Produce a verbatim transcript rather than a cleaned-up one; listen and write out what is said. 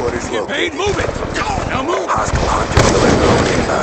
Facilities Get paid, located. move it! Now move! Hostile hunter still inbound.